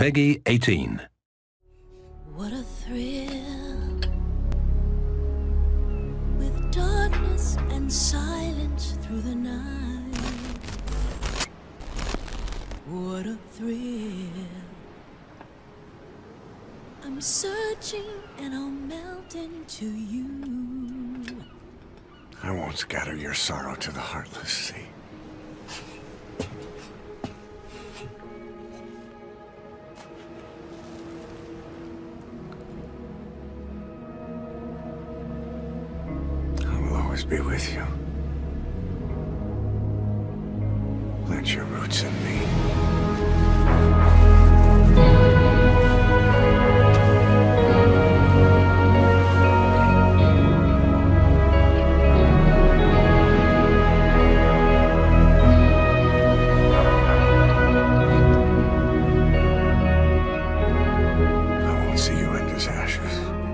Peggy 18. What a thrill, with darkness and silence through the night. What a thrill, I'm searching and I'll melt into you. I won't scatter your sorrow to the heartless sea. Always be with you. Plant your roots in me. I won't see you end as ashes.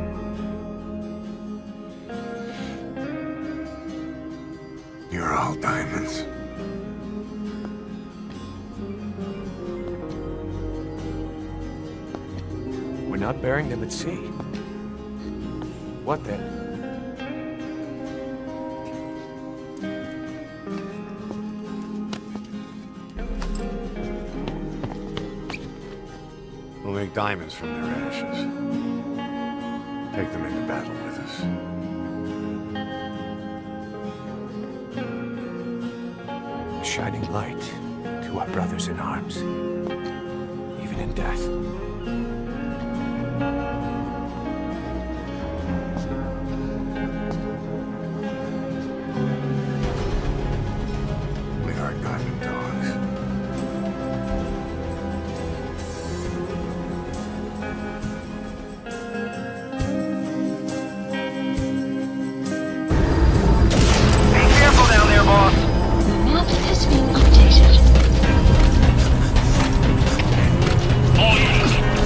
You're all diamonds. We're not burying them at sea. What then? We'll make diamonds from their ashes. Take them into battle with us. Shining light to our brothers in arms, even in death. We are diamond dogs. Be careful down there, boss. Map is being updated. All units,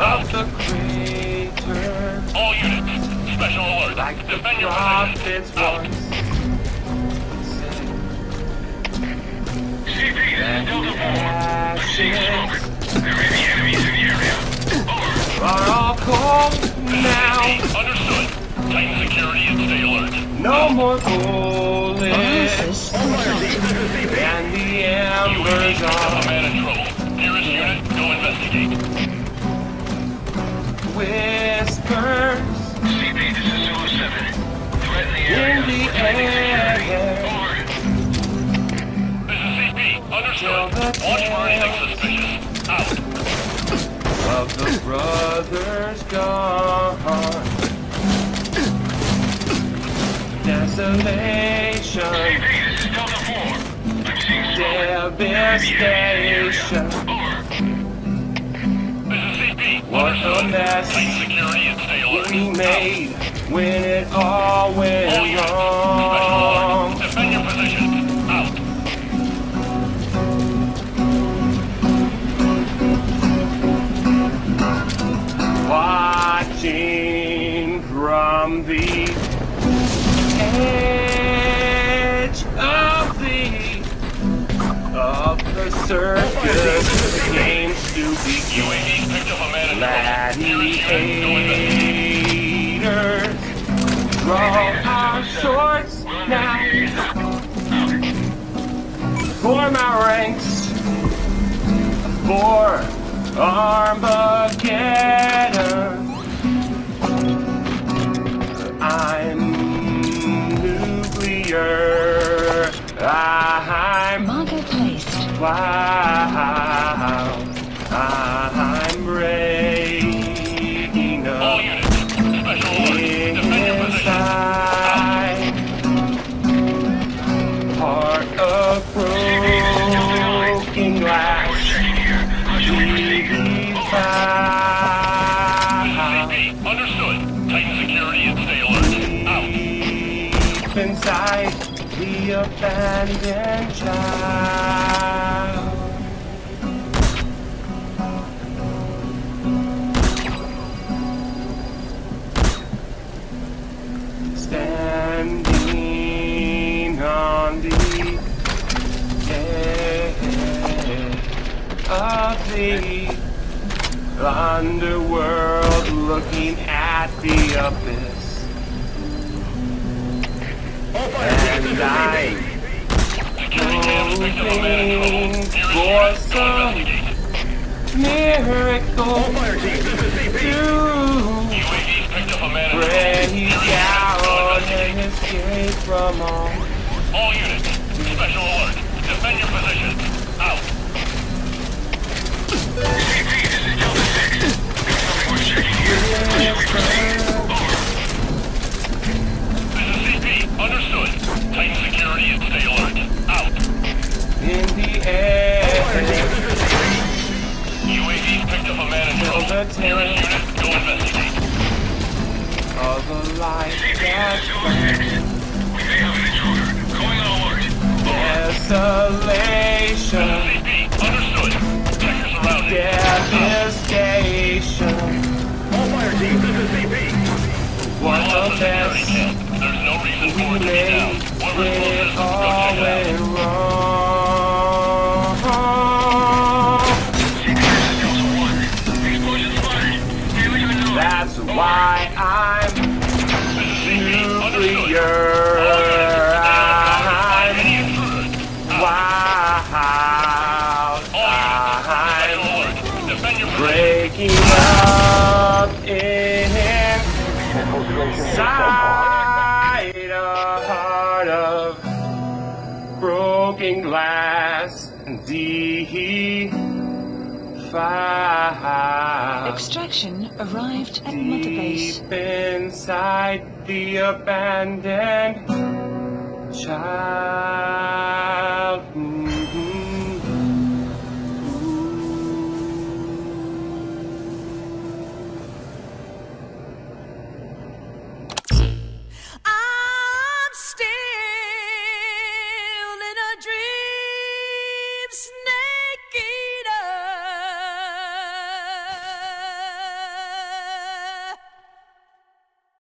of the crater. All units, special alert. Like the Defend your prophets position. Out. once said. CP, this is Delta 4. I'm seeing smoke. There may be enemies in the area. Over. Are all cold now. Understood. Tighten security and stay alert. No more bullets. And the embers A are man in trouble. Nearest unit, go investigate. whispers CP, this is Zulu 7. Threaten the area. in the air. Over. This is CP. Understood. Till the Watch for anything suspicious. Out. Of the brothers gone. Desolation, CP, this is Delta 4. I'm seeing smoke. devastation. Over. This is CP. What a Understood. mess Tighten security and stay alert. we made when it all went All units, special wrong. alert. Defend your position. Out. Watching from the edge of the circus seems to be UAV picked up a man in trouble. Nearest unit, go investigate. gladiators. Draw our swords now for my ranks, for Armageddon. I'm nuclear. I'm Marker placed. wow. I'm breaking All up units, special alert. Defend your position. inside. Part of broken glass. We're checking here. How should we proceed? CP, understood. Tighten security and stay alert. Out. Deep inside the abandoned child. Standing on the edge of the underworld, looking at the abyss. And I'm Security cam picked up a man in trouble. for Nearest unit, go some investigate. miracle to UAV picked up a man in trouble. break Nearest unit, go out investigate. and escape from all. All units, special alert. Defend your position. Out. CP, this is Delta 6. Got something we're checking here. How should we proceed? Over. This is CP. Understood. Tighten security and stay alert. Out. In the air, UAV picked up a man in trouble. Nearest unit, go investigate. of the light CP, that this is Zulu 6. We may have an intruder. Going on alert. desolation, CP, understood. Check your surroundings. devastation. All fire teams, this is CP. What Lost a the security mess camp. There's no reason we for it to be down. made Whoever's when it closest, go all check it out. went wrong. CP, this is Delta 1. Explosion spotted. Damage unknown. That's why I'm This is CP. Understood. nuclear. All units, stand by to find any I'm intruders. Out. wild. All units, special I'm alert. Defend your position. breaking up inside a heart of broken glass and defiled. Extraction arrived at Mother Base. Deep inside the abandoned child.